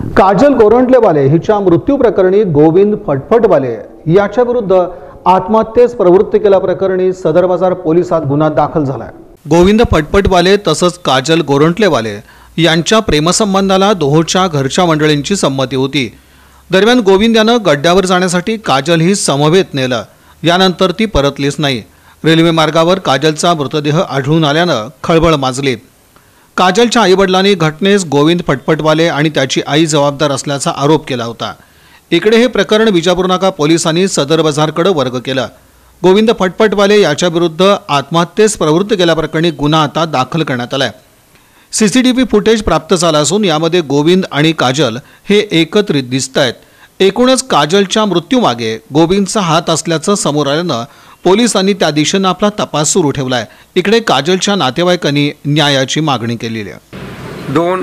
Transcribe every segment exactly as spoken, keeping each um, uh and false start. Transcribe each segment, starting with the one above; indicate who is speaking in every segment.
Speaker 1: काजल गोरंटलेवाले हिच्या मृत्यू प्रकरणी गोविंद फटफटवाले याच्या विरुद्ध आत्महत्येस प्रवृत्त केल्याप्रकरणी सदर बाजार पोलिसात गुन्हा दाखल झालाय। गोविंद फटफटवाले तसंच काजल गोरंटलेवाले यांच्या प्रेमसंबंधाला दोहोच्या घरच्या मंडळींची संमती होती। दरम्यान गोविंद यानं गड्ड्यावर जाण्यासाठी काजल ही समवेत नेलं। यानंतर ती परतलीच नाही। रेल्वे मार्गावर काजलचा मृतदेह आढळून आल्यानं खळबळ माजली। काजलच्या आईवडिलांनी घटनेस गोविंद फटफटवाले आणि त्याची आई जबाबदार असल्याचा आरोप केला होता। इकडे हे प्रकरण विजापूर नाका पोलिसांनी सदर बाजारकडे वर्ग केलं। गोविंद फटफटवाले याच्या विरुद्ध आत्महत्येस प्रवृत्त केल्याप्रकरणी गुन्हा आता दाखल करण्यात आलाय। सीसीटीव्ही फुटेज प्राप्त झाला असून यामध्ये गोविंद आणि काजल हे एकत्रित दिसतायत। एकूणच काजलच्या मृत्यूमागे गोविंदचा हात असल्याचं समोर आल्यानं पोलिसांनी त्या दिशेने आपला तपास सुरू ठेवलाय। इकडे काजलच्या नातेवाईकांनी न्यायाची मागणी केलेली आहे।
Speaker 2: दोन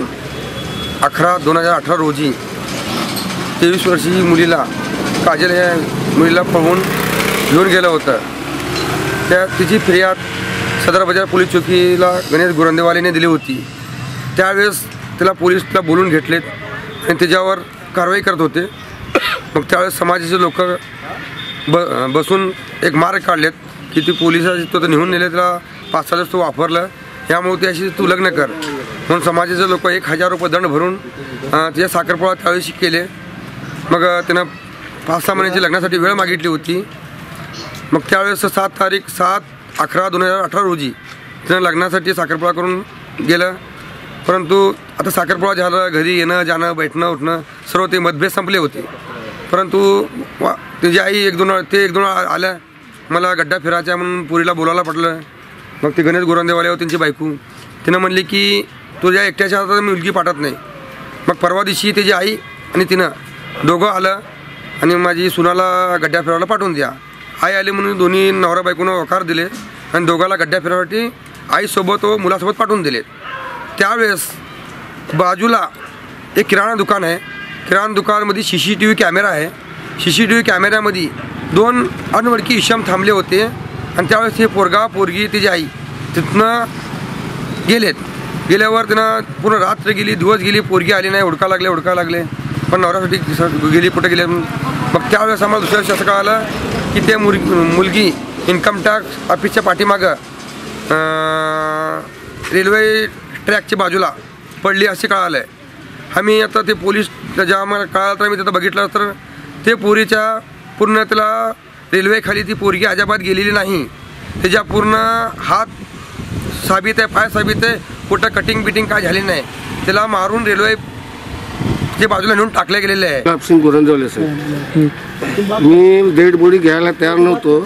Speaker 2: अकरा दोन हजार अठरा रोजी तेवीस वर्षीय मुलीला काजल या मुलीला पळवून घेऊन गेलं होतं। त्या तिची फिर्याद सदर बाजार पोलीस चौकीला गणेश गोरंदेवालेने दिली होती। त्यावेळेस तिला पोलीसला बोलून घेतलेत आणि त्याच्यावर कारवाई करत होते। मग त्यावेळेस समाजाचे लोक ब बसून एक मार्ग काढलेत की ती पोलिसाची तो नेऊन नेले, त्याला पाच सहा तो वापरलं, यामुळे त्याशी तू लग्न कर म्हणून समाजाचे लोक एक हजार रुपये दंड भरून तिच्या साखरपुडा त्यावेळेस केले। मग त्यानं पाच सहा महिन्याची लग्नासाठी वेळ मागितली होती। मग त्यावेळेस सात तारीख सात अकरा दोन हजार अठरा रोजी त्यानं लग्नासाठी साखरपुडा करून गेलं। परंतु आता साखरपुडा झालं, घरी येणं जाणं बैठणं उठणं सर्व ते मतभेद संपले होते। परंतु त्याची आई एक दोन ते एक दोन आल्या, मला गड्डा फिरायचा म्हणून पुरीला बोलायला पडलं। मग ते गणेश गोरंदेवाले होते त्यांची बायको, तिनं म्हणली की तुझ्या एकट्याच्या हातात मुलगी पाठत नाही। मग परवा दिवशी त्याची आई आणि तिनं दोघं आलं आणि माझी सुनाला गड्डा फिरायला पाठवून द्या। आई आली म्हणून दोन्ही नवरा बायकोनं होकार दिले आणि दोघाला गड्डा फिरायसाठी आईसोबत व मुलासोबत पाठवून दिले। त्यावेळेस बाजूला एक किराणा दुकान आहे, किराणा दुकानामध्ये C C T V camera आहे। सी सी टी व्ही कॅमेऱ्यामध्ये दोन अनवळखी इशम थांबले होते आणि त्यावेळेस हे पोरगा पोरगी त्याची आई तिथनं गेलेत। गेल्यावर त्यानं पूर्ण रात्र गेली, दिवस गेली, पोरगी आली नाही, हुडका लागले हुडका लागले पण नवऱ्यासाठी गेली, कुठं गेले। मग त्यावेळेस आम्हाला दुसऱ्या दिवशी असं कळालं की ते मुल मुलगी इन्कम टॅक्स ऑफिसच्या पाठीमागं रेल्वे ट्रॅकच्या बाजूला पडली असे कळालं आहे। आम्ही आता ते पोलीस जेव्हा आम्हाला कळालं तर मी तिथं बघितलं तर ते पोरीच्या पूर्ण त्याला रेल्वेखाली ती पोरगी अजाबात गेलेली नाही। त्याच्या पूर्ण हात साबित आहे, पाय साबित आहे, कुठं कटिंग बिटिंग काय झाली नाही। त्याला मारून रेल्वे जे बाजूला नेऊन टाकले गेलेले आहे।
Speaker 3: आपसिंग गोरंदेवाले साहेब, मी डेड बॉडी घ्यायला तयार नव्हतो।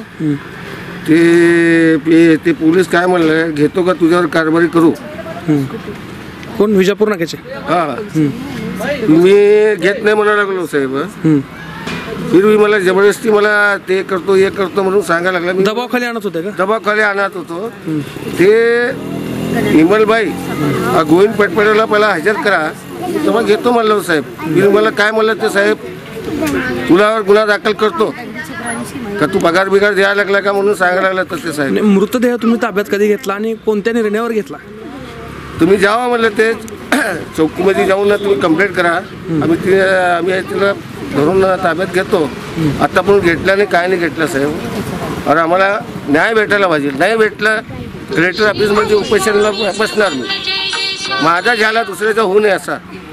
Speaker 3: ते ते पोलीस काय म्हणले, घेतो का तुझ्यावर कारवाई करू।
Speaker 4: कोण विजापूर नाक्याचे?
Speaker 3: हां, मी घेत नाही म्हणायला लागलो साहेब। फिर मी मला जबरदस्ती मला ते करतो हे करतो म्हणून सांगायला लागला। मी
Speaker 4: दबावाखाली आणत होते का?
Speaker 3: दबावाखाली आणत होतो। ते हिमलबाई गोविंद फटफटवालेला पहिला हजर करा तेव्हा घेतो म्हणलं साहेब। मी मला काय म्हणलं ते साहेब, तुलावर गुन्हा दाखल करतो का, तू पगार बिगार द्यायला लागला का म्हणून सांगायला लागला तसे साहेब।
Speaker 4: मृतदेह तुम्ही ताब्यात कधी घेतला आणि कोणत्या निर्णयावर घेतला?
Speaker 3: तुम्ही जावा म्हणलं ते चौकीमध्ये जाऊन ना तुम्ही कंप्लेंट करा, आम्ही ते आम्ही तिला धरून ताब्यात घेतो। आता पण घेतला नाही, काय नाही घेतलं साहेब। और आम्हाला न्याय भेटायला पाहिजे। नाही भेटलं कलेक्टर ऑफिसमध्ये उपोषणाला बसणार मी। माझा झाला दुसऱ्याचा होऊ नये असा।